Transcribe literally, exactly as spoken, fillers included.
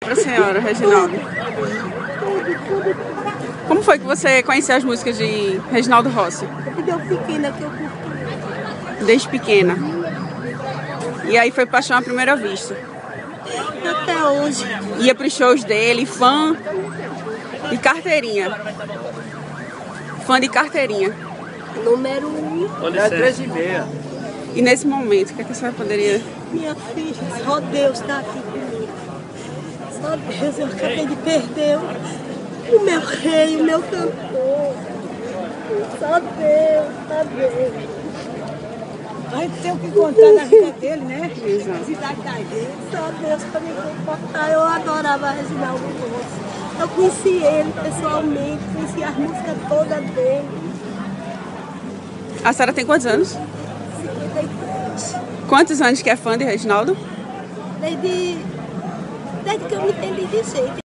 pra senhora, Reginaldo. Como foi que você conheceu as músicas de Reginaldo Rossi? Desde eu pequena que eu curto. Desde pequena. E aí foi paixão à primeira vista. Até hoje. Ia pros shows dele, fã de carteirinha. Fã de carteirinha. Número um. É três e meia. E nesse momento, o que, é que a senhora poderia... Minha filha, só Deus está aqui comigo. Só Deus, eu acabei de perder o meu rei, o meu cantor. Só Deus, só Deus. A gente tem o que contar da vida dele, né? Exato. A cidade da gente. Só Deus para me comportar. Eu adorava Reginaldo Rossi. Eu conheci ele pessoalmente, conheci as músicas todas dele. A senhora tem quantos anos? cinquenta e três. Quantos anos que é fã de Reginaldo? Desde, desde que eu me entendi de gente.